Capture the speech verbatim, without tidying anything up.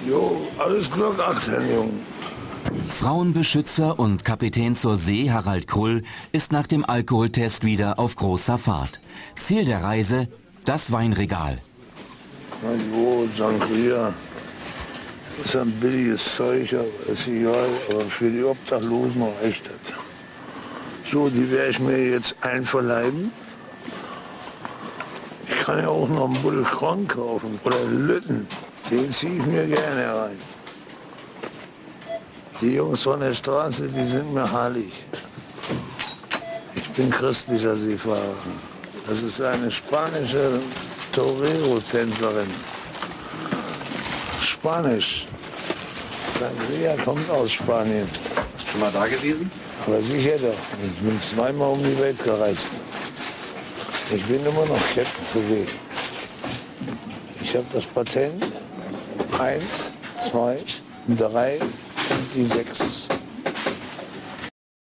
Jo, alles Glück, achten, Jungen. Frauenbeschützer und Kapitän zur See Harald Krull ist nach dem Alkoholtest wieder auf großer Fahrt. Ziel der Reise, das Weinregal. Na jo, Sangria. Das ist ein billiges Zeug, aber ist egal. Aber für die Obdachlosen reicht das. So, die werde ich mir jetzt einverleiben. Ich kann ja auch noch einen Buddel Korn kaufen oder Lütten. Den ziehe ich mir gerne rein. Die Jungs von der Straße, die sind mir heilig. Ich bin christlicher Seefahrer. Das ist eine spanische Torero-Tänzerin. Spanisch. Sangria kommt aus Spanien. Bist du schon mal da gewesen? Aber sicher doch. Ich bin zweimal um die Welt gereist. Ich bin immer noch Captain zur See. Ich habe das Patent. Eins, zwei, drei und die sechs.